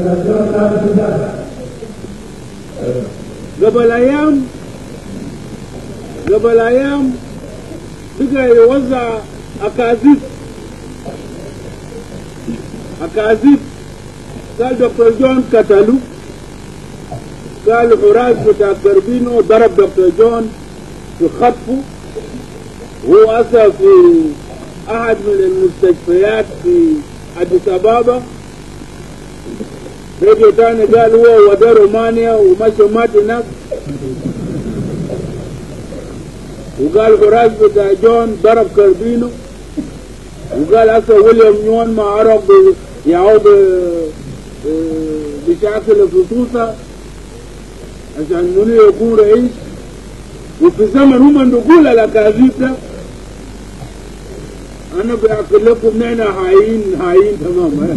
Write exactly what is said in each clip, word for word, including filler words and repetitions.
قبل أيام قبل أيام بقى يوزع أكاذيب أكاذيب. قال دكتور جون قتلوا، قال حراس بتاع كربينو ضرب دكتور جون في خطفه، هو أصلا في أحد من المستشفيات في أديس أبابا. راديو تاني قال هو ودى رومانيا ومشى مات هناك، وقال حراس بتاع جون ضرب كربينو، وقال أصلا ويليام نيون ما عرف يعود بشكل خصوصا عشان منو يكون رئيس. وفي زمن هم نقول الأكاذيب ده أنا بأكل لكم نحن هايين هايين تماما.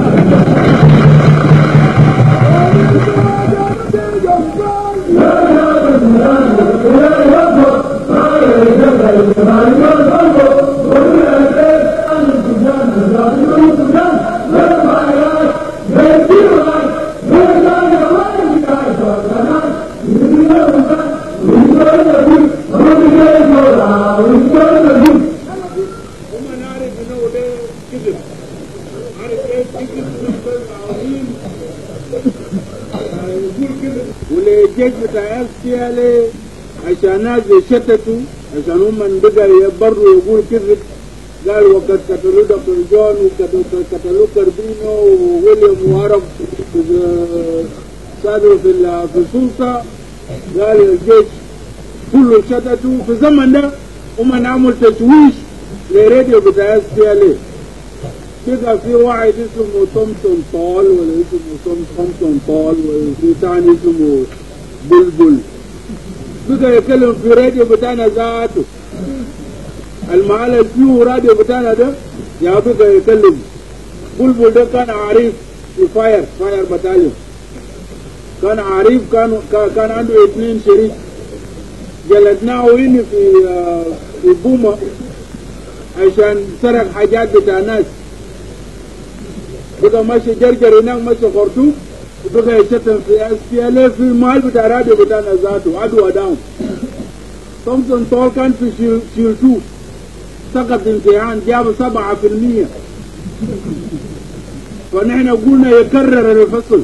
والجيش بتاع اس تي ال عشان ناس يشتتوا عشان هم بقى يبروا يقول كذب. قال وقد قتلوا دكتور جون وقتلوا كربينو وويليام وعرب صادوا في في السلطه. قال الجيش كله شتتوا. في الزمن ده هم عملوا تشويش للراديو بتاع اس تي ال. بقى في واحد اسمه تومسون طال ولا اسمه تومسون طال وفي ثاني اسمه بلبل بقى يتكلم في راديو بتاعنا ذاته. المعلم فيه راديو بتاعنا ده يا بقى يتكلم. بلبل ده كان عريف في فاير فاير بتاعنا، كان عريف، كان كان عنده اثنين شريك. جلدناه هنا في في بوما عشان سرق حاجات بتاع ناس. بقى ماشي جرجر هناك ماشي خرطوم، وبقى يشتم في اس تي ال في المحل بتاع راديو بتاعنا ذاته عدوى داون. تومسون طول كان في شيل شيل تو سقط امتحان جاب سبعة في المية. فنحن قلنا يكرر الفصل.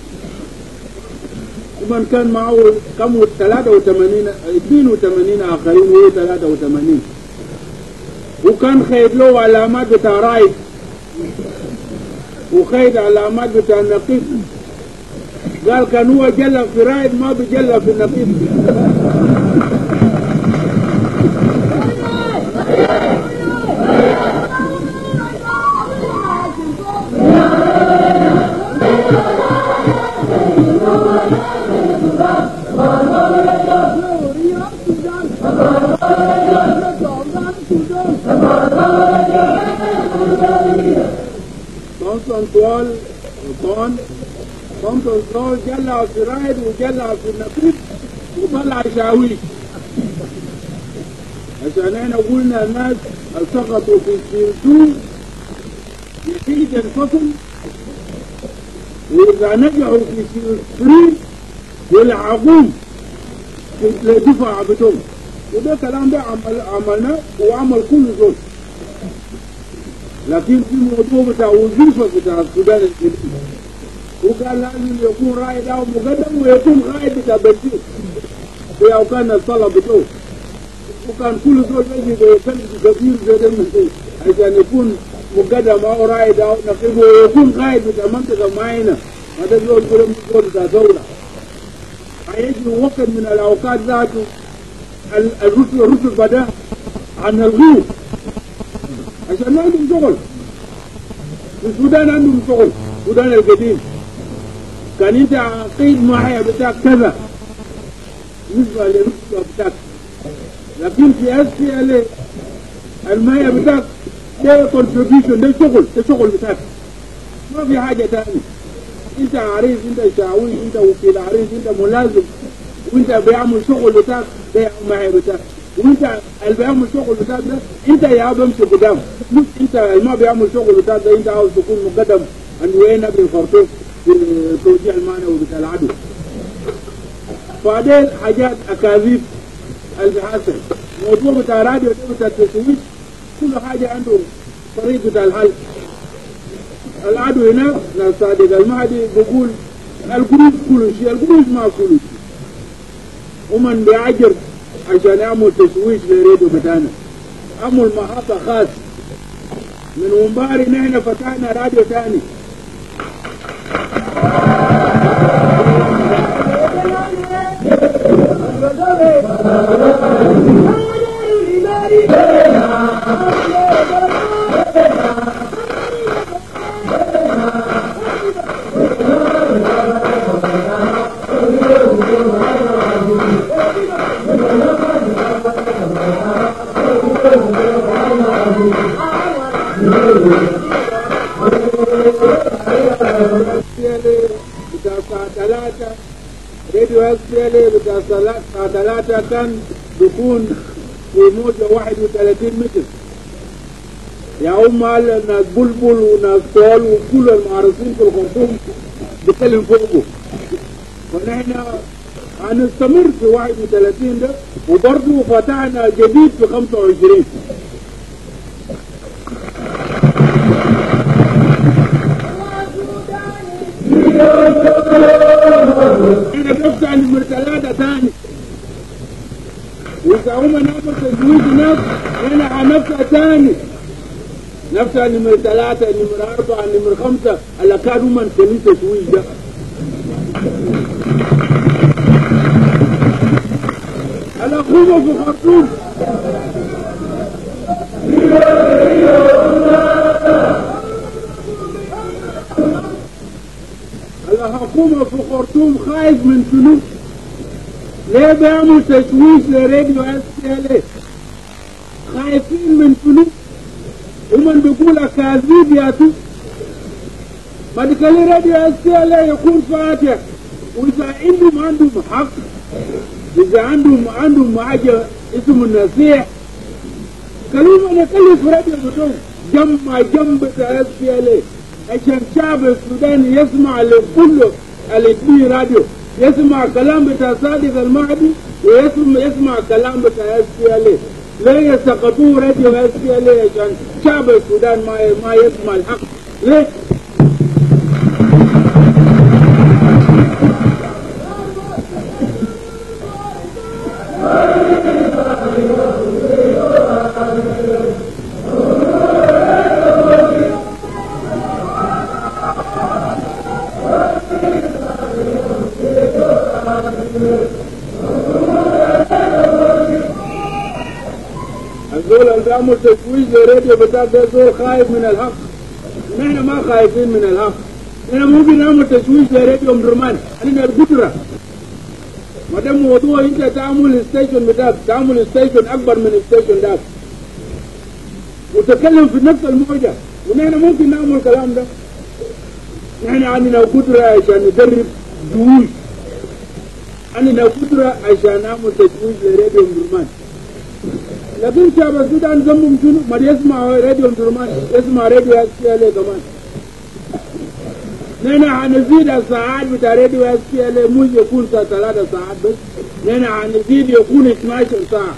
ومن كان معه كم ثلاثة وثمانين اثنين وثمانين آخرين وهو ثلاثة وثمانين. وكان خيد له علامات بتاع رايد وخيد علامات بتاع النقيب. قال كان هو جلى في رايد ما بجلى في النقيب. تومسون طوال طون تومسون طول جلى في رايد وجلى في النقيب وطلع شاويش. عشان احنا قلنا الناس سقطوا في السيرتون نتيجة الفصل، وإذا نجحوا في السيرتون يلعبون في الدفاع بتوعهم. وده كلام ده عمل عملناه وعمل كل زول. لكن في موضوع بتاع وظيفة بتاع السودان الجديد، وقال لازم يكون رائد أو مقدم ويكون رائد بتاع بنزين في أوكان الطلب بتوعه. وكان كل زول يجي يكلم كبير زي ده عشان يكون مقدم أو رائد أو نقيب ويكون قائد بتاع منطقة معينة. هذا زول يقول زول بتاع دولة. هيجي وقت من الأوقات ذاته الرسل الرسل بدأ عن الغيوب عشان ما عندهم شغل. في السودان عندهم شغل، السودان القديم كان انت عقيد معايا بتاعك كذا بالنسبة للرسل بتاعك. لكن في اس تي ال المايه بتاعك ده كونتريبيوشن، ده شغل، ده شغل بتاعك ما في حاجة تانية. انت عريس، انت شاوي، انت وكيل عريس، انت ملازم، وانت بيعمل شغل بتاعك ده معايا بتاعك. وانت اللي بيعمل شغل بتاعك ده انت يا بمشي قدام، مش انت اللي ما بيعمل شغل بتاعك ده انت عاوز تكون مقدم عند وين ابن خرطوم. في التوجيه المعنوي بتاع العدو. بعدين حاجات أكاذيب اللي حصل موضوع بتاع راديو بتاع التسويق كل حاجة عنده طريقة بتاع الحل. العدو هناك ناس صادق المهدي بيقول القروش كل شيء، القروش ما كل شيء، ومن بيعجر عشان يعمل تسويق للراديو بتاعنا، عمل محطة خاص. من ومباري نحن فتحنا راديو ثاني بتاع الساعة ثلاثة، راديو اس بي ال بتاع الساعة ثلاثة كان بيكون في موجة واحد وثلاثين متر. يا أم ناس بلبل وناس طول وكل المعرضين في الخرطوم بيتكلم فوقه، ونحن هنستمر في واحد وثلاثين ده، وبرضه فتحنا جديد في خمسة وعشرين. احنا نفتح نمر ثلاثة ثاني، وإذا هم نعمل تزويج هناك احنا هنفتح ثاني، نفتح نمر ثلاثة نمر أربعة نمر خمسة اللي كانوا من كانوا تزويج ده. الأخوة في خرطوم الحكومة في خرطوم خايف من فلوس. ليه بيعمل تشويش لراديو اس بي ال؟ خايفين من فلوس، ومن بيقول اكاذيب ياتوا. بعد كده راديو اس بي ال يكون فاتح، واذا عندهم عندهم حق، اذا عندهم عندهم حاجه اسمه النصيح، كلمه نكلف راديو بتوع جنب جنب اس بي ال عشان شعب السودان يسمع لكل اللي راديو، يسمع كلام بتاع صادق المهدي ويسمع يسمع كلام بتاع اس بي ال. ليه يسقطوا راديو اس بي ال عشان شعب السودان ما ما يسمع الحق؟ ليه؟ الزول اللي بيعمل تشويش للراديو بتاع ده زول خايف من الحق، نحن ما خايفين من الحق. نحن ممكن نعمل تشويش لراديو درمان، عندنا القدرة. ما دام موضوع انت تعمل ستيشن بتاعك، تعمل ستيشن اكبر من الستيشن ده وتتكلم في نفس الموجة، ونحن ممكن نعمل الكلام ده. نحن عندنا قدرة عشان ندرب جيوش، عندنا قدرة عشان نعمل تشويش لراديو درمان. لكن شعب السودان ذنبهم شنو؟ ما يسمع راديو درمان، يسمع راديو اس بي ال كمان. نحن هنزيد الساعات بتاع راديو اس بي ال، مش يكون ثلاثة ساعات بس، نحن هنزيد يكون اثناشر ساعة.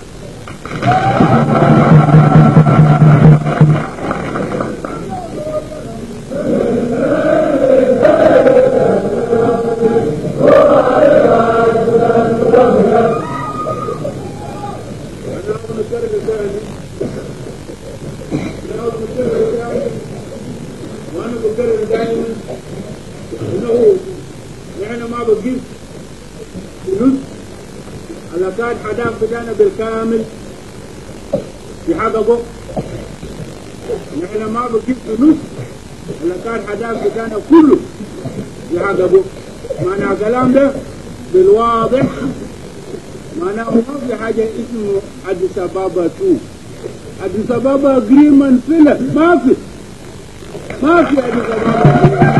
وانا بكرر دائما انه نحن ما بنجيب فلوس على كان حداك بدانا بالكامل يحققوا. نحن ما بنجيب فلوس على كان حداك بدانا كله يحققوا. معنى الكلام ده بالواضح معناه ما في حاجه اسمه اديس ابابا تو، اديس ابابا اجريمنت فيلا ما في ما في اديس ابابا.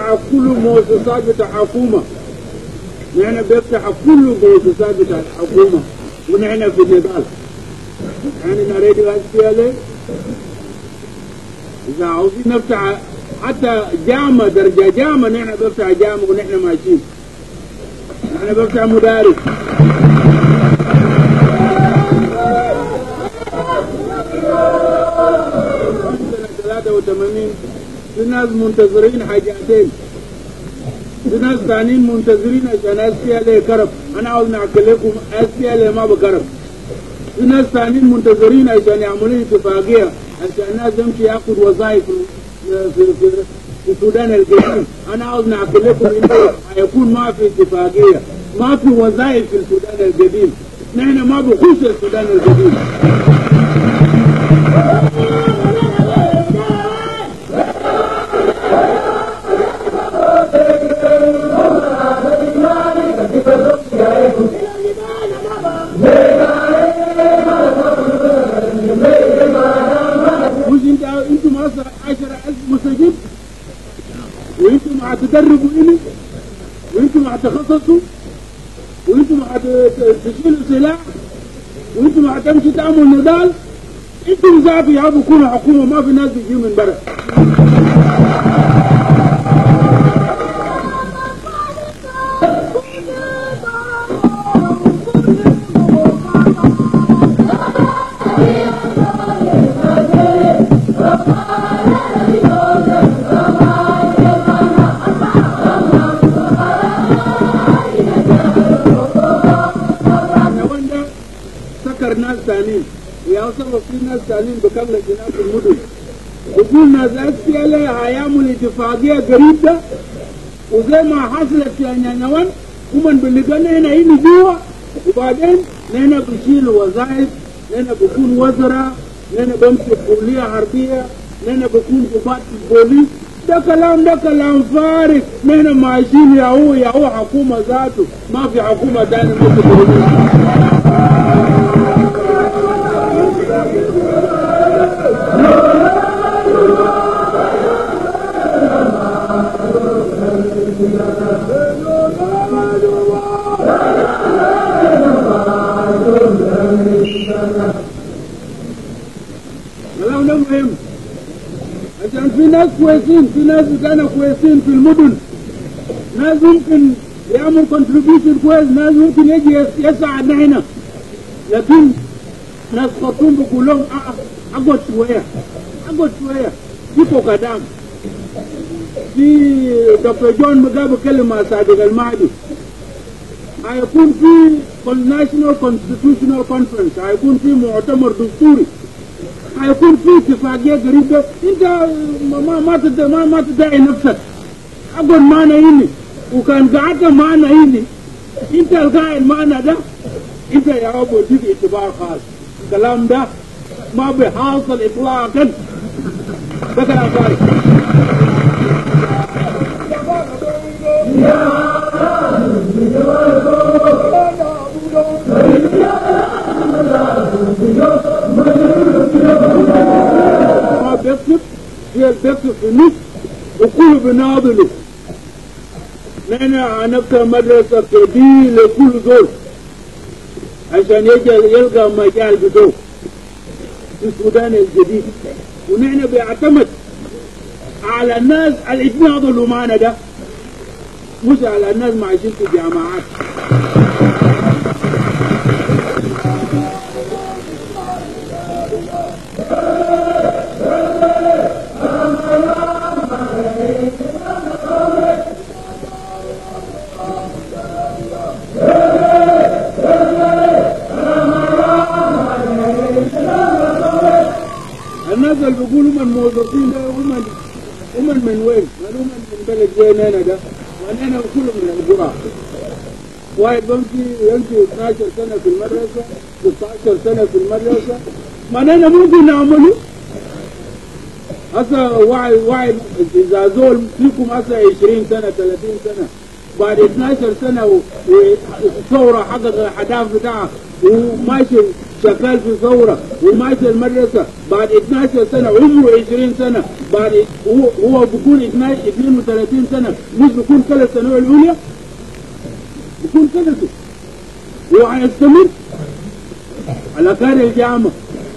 بيفتح كل مؤسسات بتاع حكومة، نحن بيفتح كل مؤسسات بتاع الحكومة ونحن في النضال. يعني نريد أسئلة إذا عاوزين نفتح حتى جامعة درجة جامعة، نحن بنفتح جامعة ونحن ماشيين، نحن بنفتح مدارس. سنة ثلاثة وثمانين في ناس منتظرين حاجاتين، في ناس ثانيين منتظرين عشان أسئلة كرب. أنا عاوز نحكي لكم أسئلة ما بكرب. في ناس ثانيين منتظرين عشان يعملوا اتفاقية عشان الناس يمشي ياخذ وظائف في في في, في السودان القديم. انا عاوز نحكي لكم انه حيكون ما في اتفاقية، ما في وظائف في السودان القديم. نحن ما بخش السودان القديم. انتم عشرة ألف مستجيب وانتم هتدربوا إلي وانتم هتخصصوا وانتم هتشيلوا سلاح وانتم هتمشي تعملوا نضال. انتم ذاتي يا ابو كونوا حكومة، ما في ناس بيجيوا من برا. ناس ثانيين ويوصل في ناس ثانيين بكمل جنات المدن. يقول ناس أسئلة هيعملوا اتفاقية قريب ده، وزي ما حصلت في نينوان هم بنلقانا هنا هنا جوا، وبعدين نحن بنشيل وظائف، نحن بكون وزراء، نحن بمسك كلية حربية، نحن بكون ضباط البوليس. ده كلام ده كلام فارغ. نحن ماشيين ياهو ياهو حكومة ذاته، ما في حكومة ثانية ممكن. كلام ده مهم عشان في ناس كويسين، في ناس كانوا كويسين في المدن، ناس ممكن يعمل contribution كويس، ناس ممكن يجي يساعدنا هنا، لكن ناس خطون بقول لهم اقعد شويه اقعد شويه. في قدام في دكتور جون مجاب بكلم مع صادق المهدي، هيكون في National Constitutional Conference، هيكون في مؤتمر دستوري، هيكون في اتفاقية قريبة. انت ما ما تدعي ما, ما تدعي نفسك. اقعد معنا هنا، وكان قعدت معنا هنا، انت القائد معنا ده انت يا ابو تجيب اعتبار خاص. الكلام ده ما بيحاصل اطلاقا، ده كلام فارغ. ما بيكتب هي بيكتب في النص وكله بناضله. نحن هنفتح مدرسة كبيرة لكل دول عشان يجي يلقى مجال بدو في السودان الجديد، ونحن بيعتمد على الناس اللي يتناضلوا معنا ده، مش على الناس ماشيين في الجامعات. الناس اللي بيقولوا من موظفين ده هم هم من وين؟ هم من بلد زينا ده، وانا كلهم من القرى. واحد بمشي يمشي اثناشر سنة في المدرسة، ستة عشر سنة في المدرسة، ما أنا ممكن نعمله. هسه واحد واحد إذا زول فيكم هسه عشرين سنة ثلاثين سنة، بعد اثناشر سنة والثورة حقق الأهداف بتاعها وماشي شغال في ثورة وماشي المدرسة بعد اثني عشر سنة عمره عشرين سنة بعد هو هو بيكون اثنين وثلاثين سنة مش بيكون ثلاث سنوات الأولى بيكون ثلاثة وهيستمر على كار الجامعة.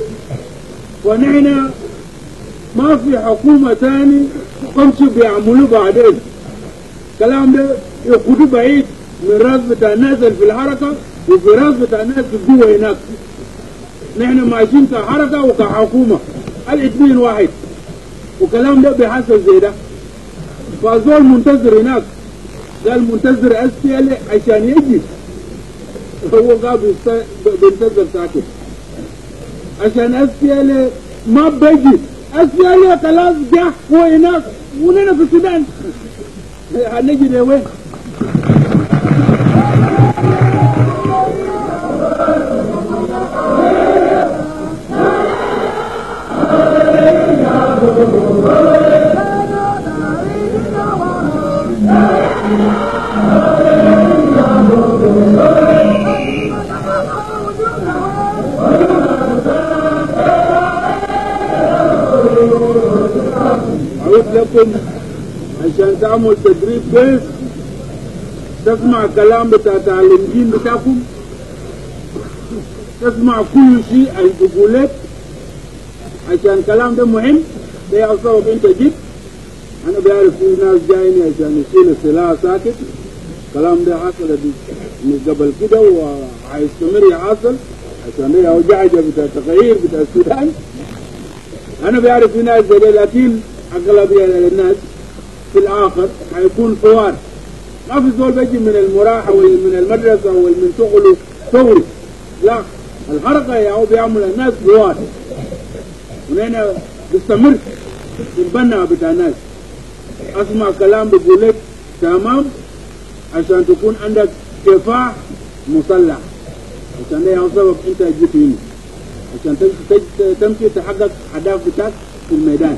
ونحن ما في حكومة تاني قمشوا بيعملوا بعدين الكلام ده يقودوا بعيد من راس بتاع الناس اللي في الحركة وفي راس بتاع الناس في جوه هناك. نحن ماشيين كحركة وكحكومة الاثنين واحد وكلام ده بيحصل زي ده. فازول منتظر هناك قال منتظر اس بي ال عشان يجي هو قاعد بينتظر ساكت عشان اس بي ال ما بيجي. اس بي ال خلاص جه هو هناك ونحن في السودان هنجي لوين؟ أقول لكم عشان تعمل تدريب كويس تسمع كلام بتاع التعليمين بتاعكم تسمع كل شيء الجبولات عشان الكلام ده مهم. ده السبب انت جيت. انا بعرف في ناس جايين عشان يشيل السلاح ساكت. الكلام ده حصل من قبل كده وهيستمر يحصل عشان ده هو جعجة بتاع التغيير بتاع السودان. انا بعرف في ناس زي ده لكن اغلبية الناس في الاخر هيكون حوار. ما في زول بيجي من المراحة ولا من المدرسة ولا من شغله ثوري. لا الحركة يا هو بيعمل الناس حوار ونحن بنستمر في البنا بتاع الناس. اسمع كلام بيقول لك تمام عشان تكون عندك كفاح مسلح عشان ده هو سبب انت جيت هنا عشان تمشي تحقق اهداف بتاعك في الميدان.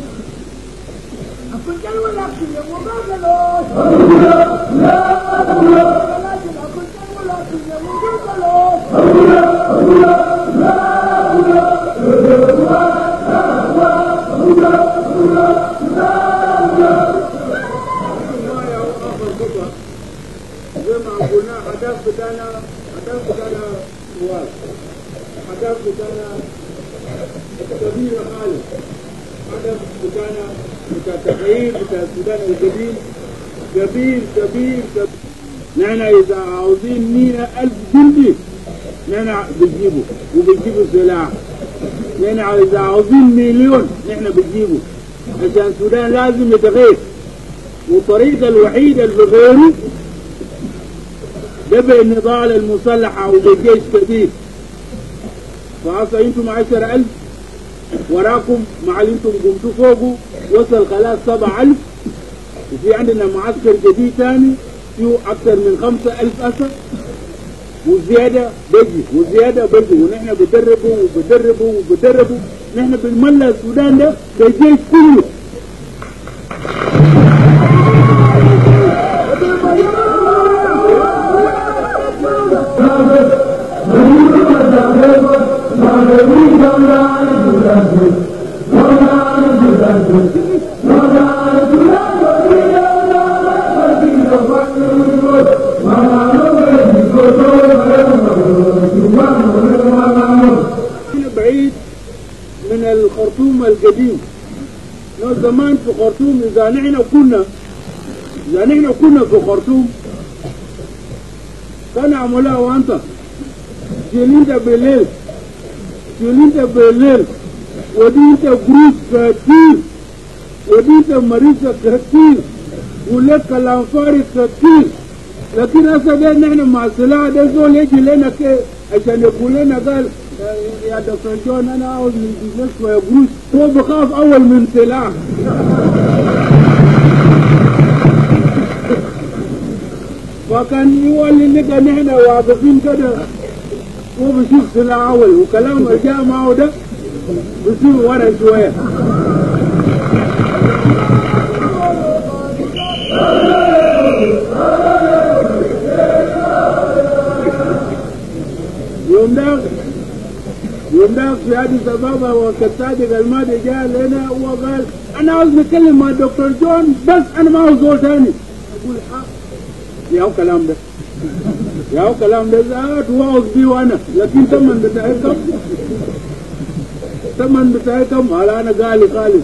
زي ما قلنا هدف بتاعنا هدف بتاعنا سؤال هدف بتاعنا كبير خالص. هدف بتاعنا بتاع التغيير بتاع السودان الجديد كبير كبير كبير. نحن إذا عاوزين مئة ألف جندي نحن بنجيبه وبنجيبه سلاح. نحن إذا عاوزين مليون نحن بنجيبه عشان السودان لازم يتغير. والطريقة الوحيدة اللي بغيره ده بالنضال المسلحة وبالجيش كبير. فهسه انتم عشر ألف وراكم مع اللي انتم قمتوا فوقه وصل خلاص سبع ألف وفي عندنا معسكر جديد ثاني فيه أكثر من خمسة ألف أسد وزيادة بيجي وزيادة بيجي ونحن بدربوا وبدربوا وبدربوا. نحن بنملى السودان ده بالجيش كله. بعيد من الخرطوم القديم. لو زمان في خرطوم إذا نحن كنا إذا نحن كنا في خرطوم كان عملها وانت جيلين بالليل جيلين بالليل ودينت جروس كتير ودينت مريضة كتير ولك كلام فارغ كتير. لكن هسه ده نحن مع السلاح ده زول يجي لنا كي عشان يقول لنا قال يا دكتور جون انا عاوز من بيزنس ويجروس. هو بخاف اول من سلاح. فكان يولي لقى نحن واقفين كده هو بيشوف سلاح اول وكلام رجع معه ده بيصير ورا شويه. يوم ده يوم ده في أديس أبابا وكالصادق الماضي جاء لنا وقال أنا عاوز نتكلم مع دكتور جون بس أنا ما هو زول تاني. أقول حق يا هو كلام ده يا هو كلام ده زاد واعظ بيه وأنا لكن ثمن بتاعكم ثمن بتاعكم على أنا قالي خالص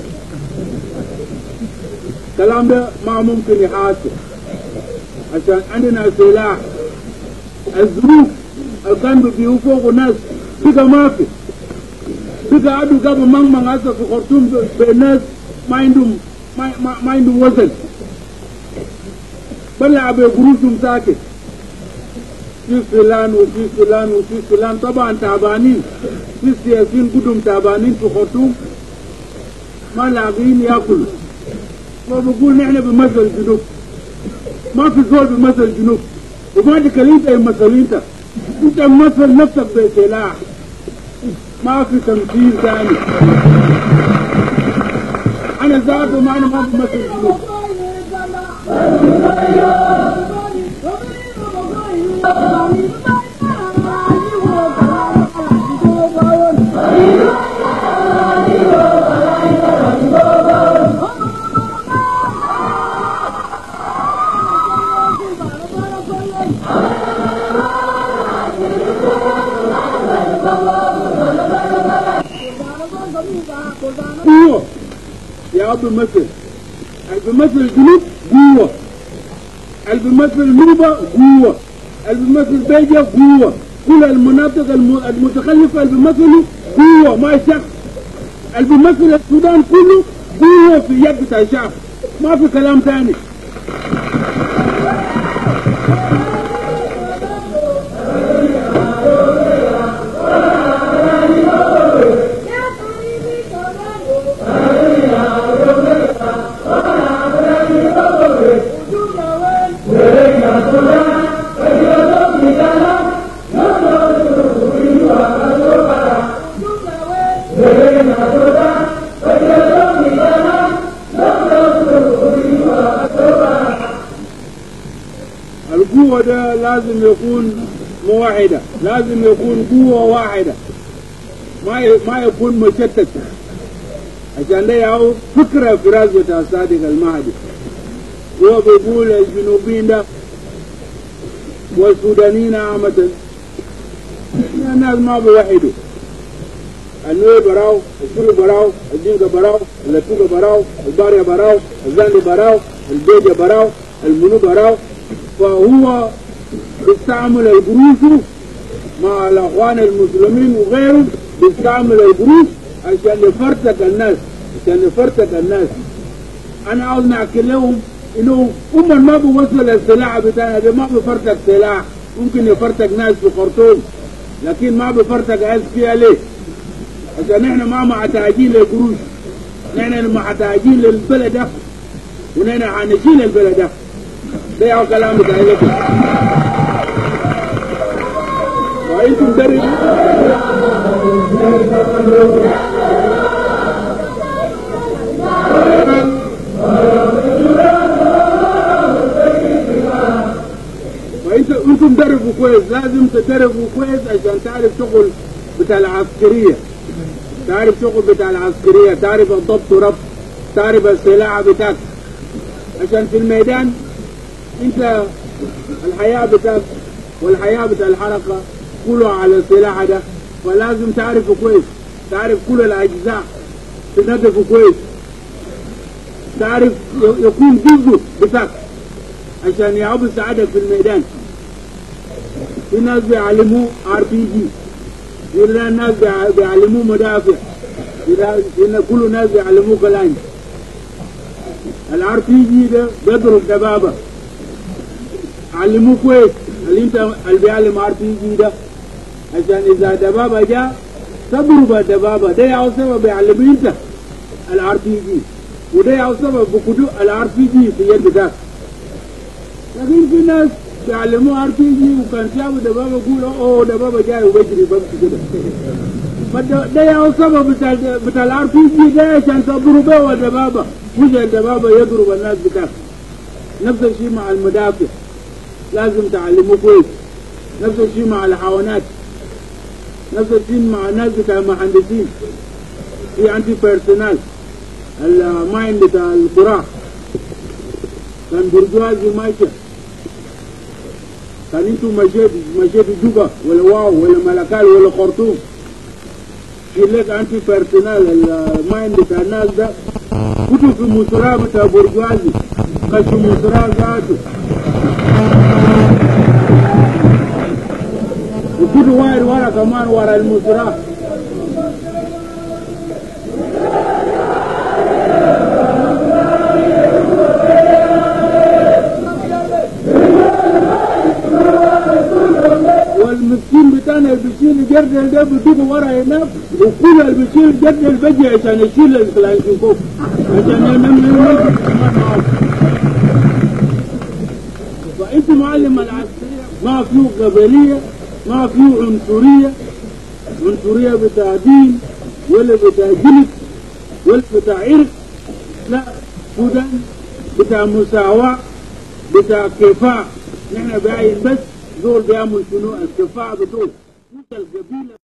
كلام ده ما ممكن يحاسب عشان عندنا سلاح. الظروف اللي كانوا بيجوا فوق الناس بقى ما في بقى عدوا قبل من من هسه في خرطوم بالناس ما عندهم ما ما, ما عندهم وزن بلع بقروشهم ساكت في فلان وفي فلان وفي فلان طبعا تعبانين في سياسيين قدهم تعبانين في خرطوم ما لاقيين ياكلوا. فبقول نحن بمثل الجنوب ما في زول بمثل الجنوب وما تكلمت اي مثل انت انت مثل نفسك بسلاح ما في تمثيل ثاني. انا ذاته ما انا ما بمثل الجنوب. قوة يا أبو المثل المثل الجنوب قوة المثل النوبة قوة المثل بيجا قوة كل المناطق المتخلفة المثل قوة ما شك المثل السودان كله قوة في يد بتاع الشعب ما في كلام ثاني. القوة ده لازم يكون موحدة لازم يكون قوة واحدة ما ما يكون مشتت عشان ده يعو فكرة في راس بتاع الصادق المهدي. هو بيقول الجنوبيين ده والسودانيين عامة الناس ما بيوحدوا النوير براو السوري براو الدينكا براو اللاتوكا براو الباريا براو الزاندي براو البيجا براو المنو براو. فهو بيستعمل القروش مع الاخوان المسلمين وغيرهم بيستعمل القروش عشان يفرتك الناس عشان يفرتك الناس. انا عاوز نحكي لهم انه هم ما بيوصل السلاح بتاعنا ده ما بيفرتك سلاح ممكن يفرتك ناس في خرطوم لكن ما بيفرتك اس بي ال ايه عشان احنا ما محتاجين للقروش نحن محتاجين للبلد ده ونحن حنشيل البلد ده. ده يا كلام بتاعي لكم وانتم دري وانتم دربوا كويس لازم تدربوا كويس عشان تعرف شغل بتاع العسكرية تعرف شغل بتاع العسكرية تعرف الضبط وربط تعرف السلاح بتاعك عشان في الميدان انت الحياة بتاعك والحياة بتاع الحركة كله على السلاح ده فلازم تعرفه كويس تعرف كل الأجزاء تنظفه كويس تعرف يكون جزء بتاعك عشان يعب السعادة في الميدان. في ناس بيعلموه ار بي جي في ناس بيعلموه مدافع في كل الناس بيعلموه كلام. الار بي جي ده بيضرب دبابة علموه كويس اللي انت اللي بيعلم ار بي جي ده عشان اذا دبابة جاء تضرب الدبابة ده يعو سبب بيعلم انت الار بي جي وده يعو سبب بقدوء الار بي جي في يد ده. لكن في ناس بيعلموه ار بي جي وكان شافوا دبابة يقولوا اوه دبابة جاي وبجري بمشي كده فده يعو سبب بتاع بتاع الار بي جي ده عشان تضربه الدبابة مش الدبابة يضرب الناس بتاعك. نفس الشيء مع المدافع لازم تعلموه كويس. نفس الشيء مع الحيوانات نفس الدين مع ناس بتاع مهندسين، في عندي بيرسونال الماين بتاع القرى كان برجوازي ماشية، كان انتو مشيت مشيت جوبا ولا واو ولا ملكال ولا خرطوم، في لك انتي بيرسونال الماين بتاع الناس ده كنتوا في مسرى بتاع برجوازي خشوا مسرى ذاته، وكنتوا واير ورا كمان ورا المسرى. والمسكين بتاعنا اللي بيشيل الجردل ده بيدوه ورا هناك، وكل اللي بيشيل الجردل بيجي عشان يشيل الكلاشينكوف عشان ينام ينام كمان معاهم. فأنت معلم العسكرية ما فيه قبلية، ما فيه عنصرية، عنصرية بتاع دين ولا بتاع جنس ولا بتاع عرق، لا، سودان بتاع مساواة بتاع كفاء. نحن باين بس دول بيعمل شنو الكفاءة بتوع القبيلة